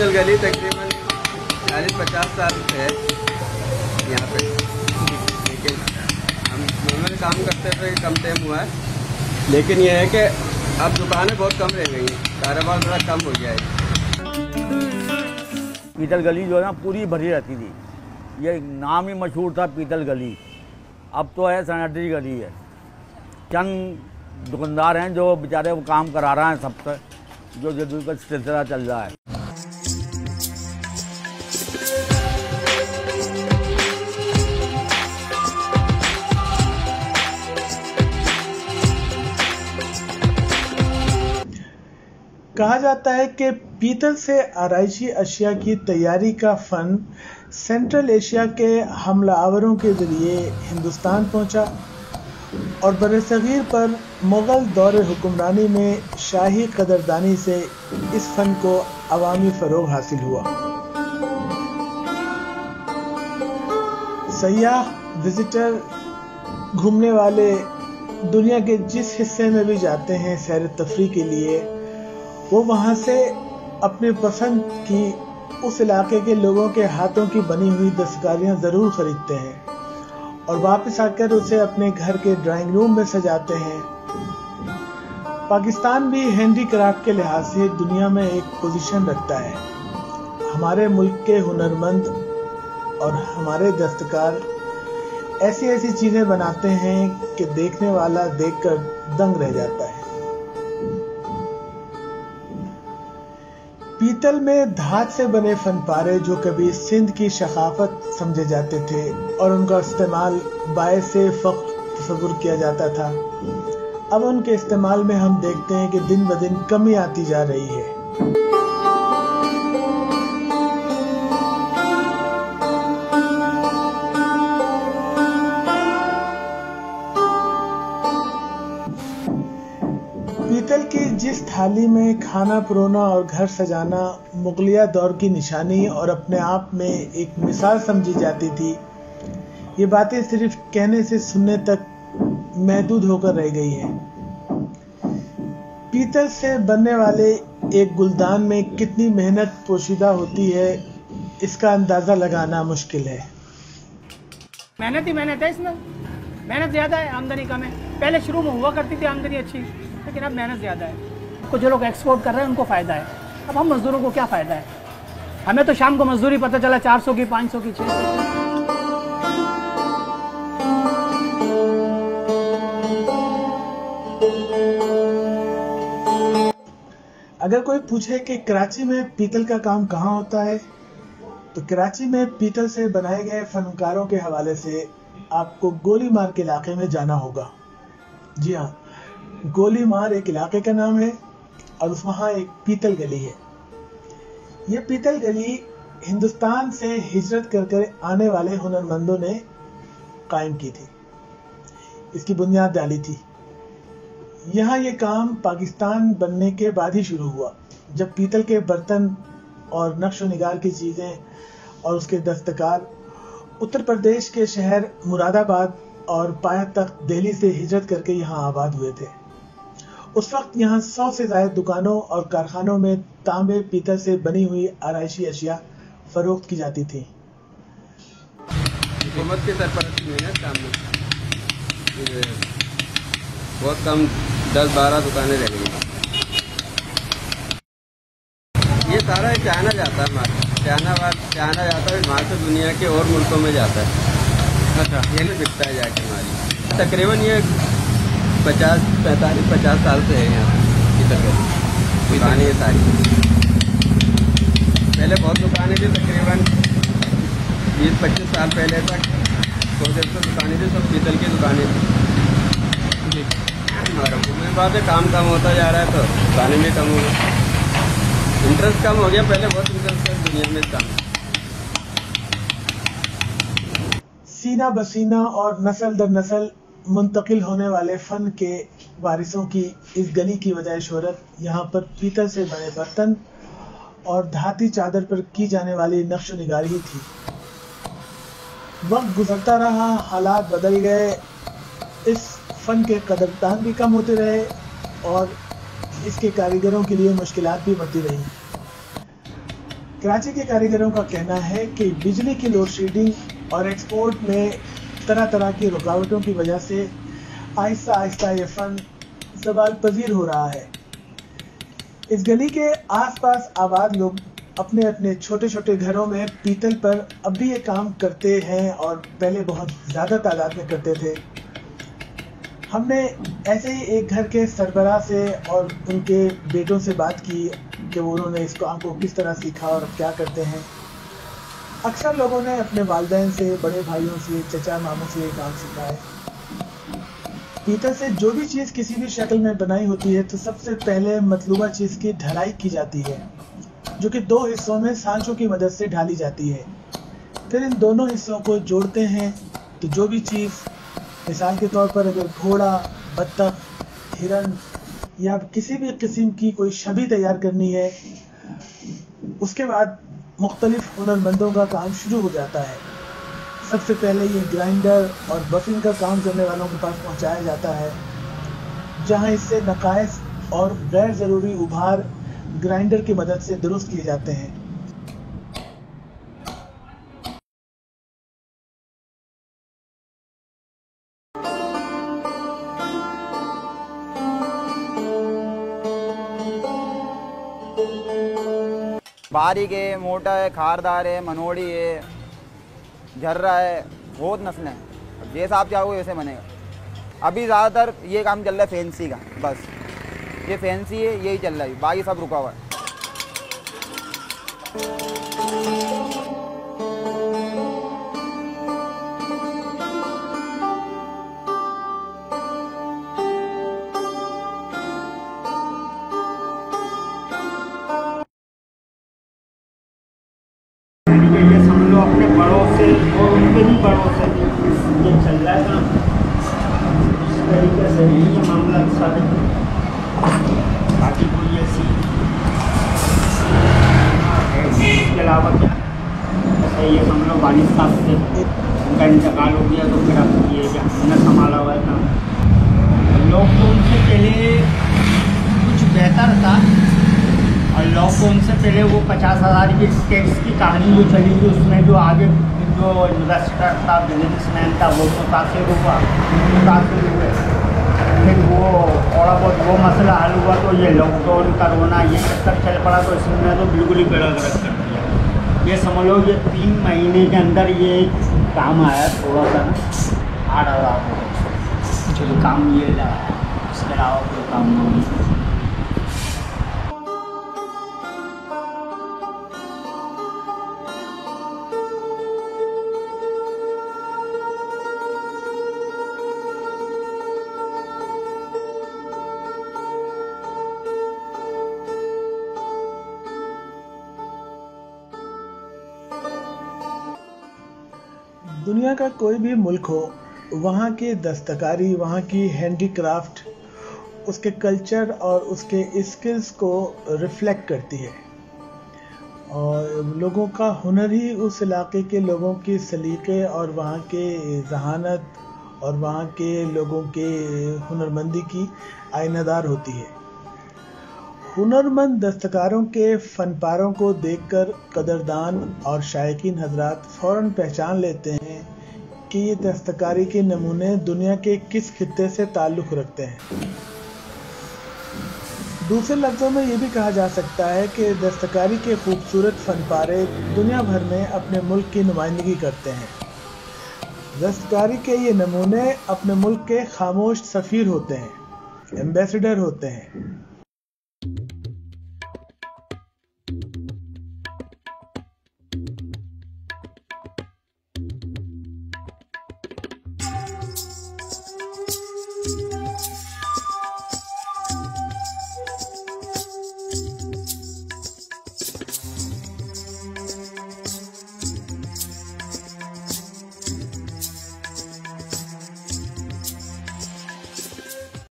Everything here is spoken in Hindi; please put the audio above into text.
पीतल गली तकरीबन 40-50 साल से है यहाँ पे, लेकिन हम नॉर्मल काम करते हुए कम टाइम हुआ है। लेकिन यह है कि अब दुकानें बहुत कम रह गई हैं, कारोबार थोड़ा कम हो गया है। पीतल गली जो है ना पूरी भरी रहती थी, ये नाम ही मशहूर था पीतल गली। अब तो है सैनिटरी गली है। चंद दुकानदार हैं जो बेचारे वो काम करा रहे हैं सबसे, जो जदूर का सिलसिला चल रहा है। कहा जाता है कि पीतल से आराइशी अशिया की तैयारी का फन सेंट्रल एशिया के हमलावरों के जरिए हिंदुस्तान पहुंचा और बरसगीर पर मुग़ल दौर हुक्मरानी में शाही कदरदानी से इस फन को अवामी फ़रोग़ हासिल हुआ। सयाह विजिटर घूमने वाले दुनिया के जिस हिस्से में भी जाते हैं सैर तफरी के लिए, वो वहां से अपने पसंद की उस इलाके के लोगों के हाथों की बनी हुई दस्तकारियां जरूर खरीदते हैं और वापस आकर उसे अपने घर के ड्राइंग रूम में सजाते हैं। पाकिस्तान भी हैंडीक्राफ्ट के लिहाज से दुनिया में एक पोजीशन रखता है। हमारे मुल्क के हुनरमंद और हमारे दस्तकार ऐसी ऐसी चीजें बनाते हैं कि देखने वाला देखकर दंग रह जाता है। पीतल में धात से बने फनपारे जो कभी सिंध की सकाफत समझे जाते थे और उनका इस्तेमाल बायस से फख्र तस्वुर किया जाता था, अब उनके इस्तेमाल में हम देखते हैं कि दिन ब दिन कमी आती जा रही है। पीतल की जिस थाली में खाना परोना और घर सजाना मुगलिया दौर की निशानी और अपने आप में एक मिसाल समझी जाती थी, ये बातें सिर्फ कहने से सुनने तक महदूद होकर रह गई हैं। पीतल से बनने वाले एक गुलदान में कितनी मेहनत पोशीदा होती है, इसका अंदाजा लगाना मुश्किल है। मेहनत ही मेहनत है इसमें, मेहनत ज्यादा है, आमदनी कम है। पहले शुरू में हुआ करती थी आमदनी अच्छी, लेकिन अब मेहनत ज़्यादा है। कुछ जो लोग एक्सपोर्ट कर रहे हैं उनको फ़ायदा है, अब हम मज़दूरों को क्या फ़ायदा है? हमें तो शाम को मजदूरी पता चला 400 की, 500 की, 600 की। अगर कोई पूछे कि कराची में पीतल का काम कहाँ होता है, तो कराची में पीतल से बनाए गए फनकारों के हवाले से आपको गोलीमार के इलाके में जाना होगा। जी हाँ, गोलीमार एक इलाके का नाम है और वहाँ एक पीतल गली है। ये पीतल गली हिंदुस्तान से हिजरत कर आने वाले हुनरमंदों ने कायम की थी, इसकी बुनियाद डाली थी। यहाँ ये काम पाकिस्तान बनने के बाद ही शुरू हुआ, जब पीतल के बर्तन और नक्श निगार की चीजें और उसके दस्तकार उत्तर प्रदेश के शहर मुरादाबाद और पायतख्त दिल्ली से हिजरत करके यहाँ आबाद हुए थे। उस वक्त यहाँ 100 से ज्यादा दुकानों और कारखानों में तांबे पीतल से बनी हुई आराइशी अशिया फरोख्त की जाती थी। हुकूमत की सरपरस्ती में सामने बहुत कम 10-12 दुकानें रह गई। ये सारा चाइना जाता है, चाइना जाता है, वहाँ से दुनिया के और मुल्कों में जाता है। अच्छा, ये नहीं बिकता है जाके हमारी। तकरीबन ये 50 साल से है यहाँ की दुकानें ये सारी। पहले बहुत दुकानें थी, तकरीबन 20-25 साल पहले तक 100 दुकानें थी, सब पीतल की दुकानें थी। मेरे बात है, काम कम होता जा रहा है तो दुकानें भी कम हो गई, इंटरेस्ट कम हो गया। पहले बहुत इंटरेस्ट है दुनिया में काम। सीना बसीना और नस्ल दर नस्ल मुंतकिल होने वाले फन के वारिसों की इस गली की वजह शोहरत यहाँ पर पीतल से बने बर्तन और धाती चादर पर की जाने वाली नक्श निगारी ही थी। वक्त गुजरता रहा, हालात बदल गए, इस फन के कदरदान भी कम होते रहे और इसके कारीगरों के लिए मुश्किलात भी बढ़ती रही। कराची के कारीगरों का कहना है कि बिजली की लोड शेडिंग और एक्सपोर्ट में तरह तरह की रुकावटों की वजह से आहिस्ता आहिस्ता ये फन ज़वाल पजीर हो रहा है। इस गली के आसपास आबाद लोग अपने अपने छोटे छोटे घरों में पीतल पर अब भी ये काम करते हैं और पहले बहुत ज़्यादा तादाद में करते थे। हमने ऐसे ही एक घर के सरबराह से और उनके बेटों से बात की कि उन्होंने इस काम को किस तरह सीखा और क्या करते हैं। अक्सर लोगों ने अपने वालिदैन से, बड़े भाइयों से, चचा मामू से ये काम सीखा है। पीतल से जो भी चीज़ किसी भी शक्ल में बनाई होती है तो सबसे पहले मतलूबा चीज़ की ढलाई की जाती है, जो कि 2 हिस्सों में सांचों की मदद से ढाली जाती है। फिर इन दोनों हिस्सों को जोड़ते हैं तो जो भी चीज़, मिसाल के तौर पर अगर घोड़ा, बत्तख, हिरन या किसी भी किस्म की कोई छवि तैयार करनी है, उसके बाद मुख्तलिफ हुनरमंदों का काम शुरू हो जाता है। सबसे पहले ये ग्राइंडर और बफिंग का काम करने वालों के पास पहुंचाया जाता है, जहां इससे नकाइस और गैर ज़रूरी उभार ग्राइंडर की मदद से दुरुस्त किए जाते हैं। बारीक है, मोटा है, खारदार है, मनोड़ी है, झर्रा है, बहुत नस्लें हैं। जैसा आप चाहोगे वैसे बनेगा। अभी ज़्यादातर ये काम चल रहा है फैंसी का, बस ये फैंसी है, यही चल रहा है, बाकी सब रुका हुआ है। ये समझ लो अपने बड़ों से और उनके भी बड़ों से ये चल रहा है काम। इस तरीके से ये मामला अच्छा है। बाकी कोई ऐसी इसके अलावा क्या ऐसे ये समझ लो वालिद साहब से उनका इंतकाल हो गया तो फिर अब ये क्या हमने संभाला हुआ है काम। लॉकडाउन से पहले कुछ बेहतर था और लॉकडाउन से पहले वो 50,000 की टैक्स की कहानी जो चली थी, उसमें जो आगे जो इन्वेस्टर था, बिजनेसमैन था, वो मुतासिर हुआ, मुतासिर हुए। फिर वो थोड़ा बहुत वो मसला हल हुआ तो ये लॉकडाउन, कोरोना, ये चक्कर चल पड़ा तो इसमें तो बिल्कुल ही बेड़ा गर्क कर दिया। ये समझ लो ये 3 महीने के अंदर ये काम आया थोड़ा सा ना 8,000 जो काम ये लगा, इसके अलावा कोई काम नहीं। दुनिया का कोई भी मुल्क हो, वहाँ की दस्तकारी, वहाँ की हैंडीक्राफ्ट उसके कल्चर और उसके स्किल्स को रिफ्लेक्ट करती है। और लोगों का हुनर ही उस इलाके के लोगों की सलीके और वहाँ के जहानत और वहाँ के लोगों के हुनरमंदी की आईनादार होती है। हुनरमंद दस्तकारों के फनपारों को देखकर कदरदान और शायकीन हजरात फ़ौरन पहचान लेते हैं कि ये दस्तकारी के नमूने दुनिया के किस खित्ते से ताल्लुक़ रखते हैं। दूसरे लफ्ज़ों में ये भी कहा जा सकता है कि दस्तकारी के खूबसूरत फनपारे दुनिया भर में अपने मुल्क की नुमाइंदगी करते हैं। दस्तकारी के ये नमूने अपने मुल्क के खामोश सफ़ीर होते हैं, एम्बेसडर होते हैं।